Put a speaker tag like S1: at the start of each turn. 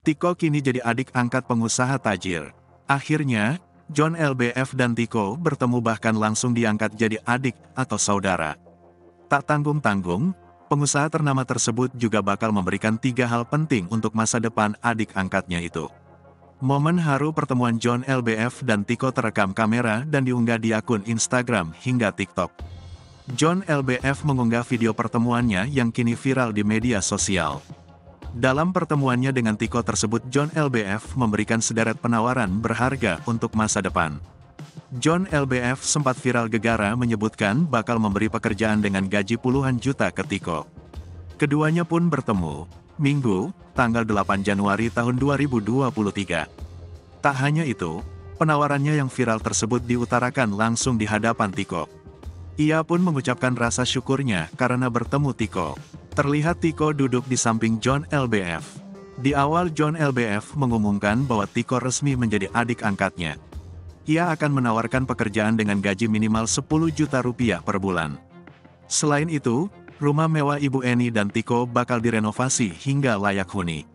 S1: Tiko kini jadi adik angkat pengusaha tajir. Akhirnya, John LBF dan Tiko bertemu bahkan langsung diangkat jadi adik atau saudara. Tak tanggung-tanggung, pengusaha ternama tersebut juga bakal memberikan 3 hal penting untuk masa depan adik angkatnya itu. Momen haru pertemuan John LBF dan Tiko terekam kamera dan diunggah di akun Instagram hingga TikTok. John LBF mengunggah video pertemuannya yang kini viral di media sosial. Dalam pertemuannya dengan Tiko tersebut, John LBF memberikan sederet penawaran berharga untuk masa depan. John LBF sempat viral gegara menyebutkan bakal memberi pekerjaan dengan gaji puluhan juta ke Tiko. Keduanya pun bertemu, Minggu, tanggal 8 Januari tahun 2023. Tak hanya itu, penawarannya yang viral tersebut diutarakan langsung di hadapan Tiko. Ia pun mengucapkan rasa syukurnya karena bertemu Tiko. Terlihat Tiko duduk di samping John LBF. Di awal John LBF mengumumkan bahwa Tiko resmi menjadi adik angkatnya. Ia akan menawarkan pekerjaan dengan gaji minimal 10 juta rupiah per bulan. Selain itu, rumah mewah Ibu Eni dan Tiko bakal direnovasi hingga layak huni.